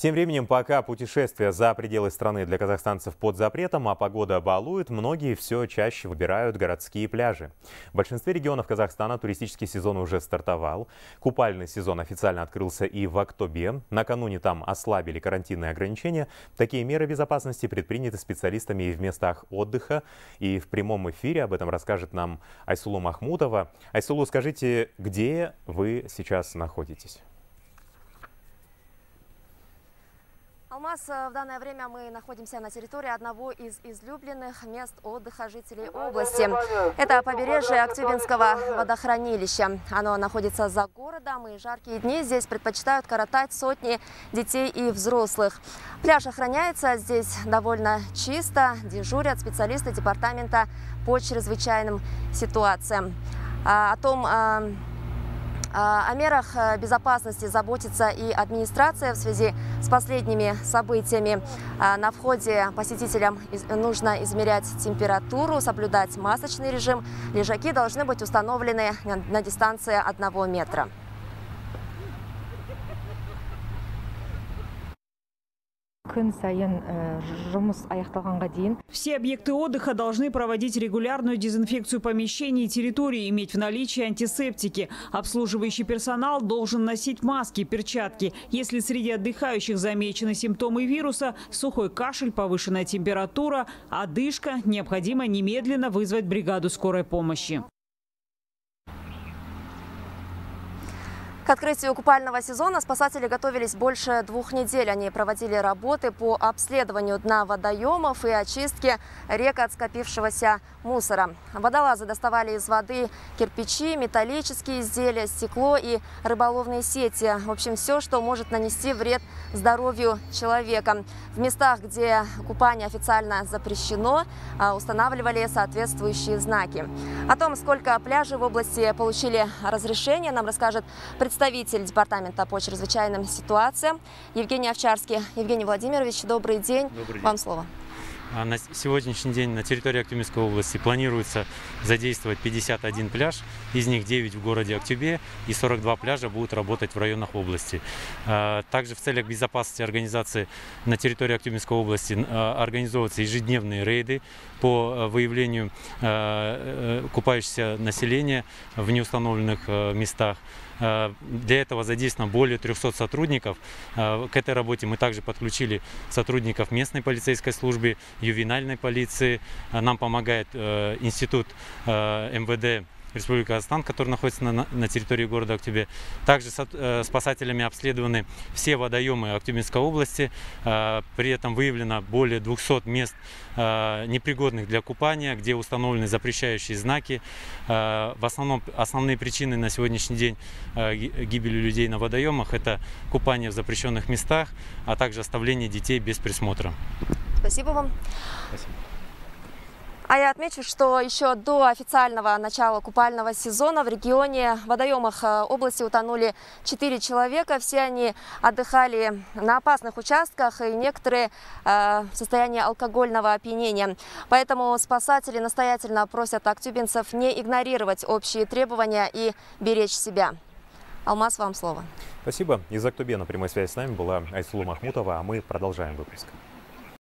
Тем временем, пока путешествия за пределы страны для казахстанцев под запретом, а погода балует, многие все чаще выбирают городские пляжи. В большинстве регионов Казахстана туристический сезон уже стартовал. Купальный сезон официально открылся и в Актобе. Накануне там ослабили карантинные ограничения. Такие меры безопасности предприняты специалистами и в местах отдыха. И в прямом эфире об этом расскажет нам Айсулу Махмутова. Айсулу, скажите, где вы сейчас находитесь? Алмаз, в данное время мы находимся на территории одного из излюбленных мест отдыха жителей области. Это побережье Актюбинского водохранилища. Оно находится за городом, и жаркие дни здесь предпочитают коротать сотни детей и взрослых. Пляж охраняется здесь довольно чисто, дежурят специалисты департамента по чрезвычайным ситуациям. О мерах безопасности заботится и администрация в связи с последними событиями. На входе посетителям нужно измерять температуру, соблюдать масочный режим. Лежаки должны быть установлены на дистанции 1 метра. Все объекты отдыха должны проводить регулярную дезинфекцию помещений и территорий, иметь в наличии антисептики. Обслуживающий персонал должен носить маски, перчатки. Если среди отдыхающих замечены симптомы вируса, сухой кашель, повышенная температура, одышка, необходимо немедленно вызвать бригаду скорой помощи. К открытию купального сезона спасатели готовились больше 2 недель. Они проводили работы по обследованию дна водоемов и очистке рек от скопившегося мусора. Водолазы доставали из воды кирпичи, металлические изделия, стекло и рыболовные сети. В общем, все, что может нанести вред здоровью человека. В местах, где купание официально запрещено, устанавливали соответствующие знаки. О том, сколько пляжей в области получили разрешение, нам расскажет представитель департамента по чрезвычайным ситуациям Евгений Овчарский. Евгений Владимирович, добрый день. Добрый день. Вам слово. На сегодняшний день на территории Актюбинской области планируется задействовать 51 пляж, из них 9 в городе Актюбе и 42 пляжа будут работать в районах области. Также в целях безопасности организации на территории Актюбинской области организовываются ежедневные рейды по выявлению купающегося населения в неустановленных местах. Для этого задействовано более 300 сотрудников. К этой работе мы также подключили сотрудников местной полицейской службы, ювенальной полиции. Нам помогает институт МВД Республики Казахстан, который находится на территории города Актюбе. Также спасателями обследованы все водоемы Актюбинской области. При этом выявлено более 200 мест непригодных для купания, где установлены запрещающие знаки. В основном основные причины на сегодняшний день гибели людей на водоемах – это купание в запрещенных местах, а также оставление детей без присмотра. Спасибо вам. Спасибо. А я отмечу, что еще до официального начала купального сезона в регионе, в водоемах области утонули 4 человека. Все они отдыхали на опасных участках, и некоторые в состоянии алкогольного опьянения. Поэтому спасатели настоятельно просят актюбинцев не игнорировать общие требования и беречь себя. Алмаз, вам слово. Спасибо. Из Актобе на прямой связи с нами была Айсулу Махмутова, а мы продолжаем выпуск.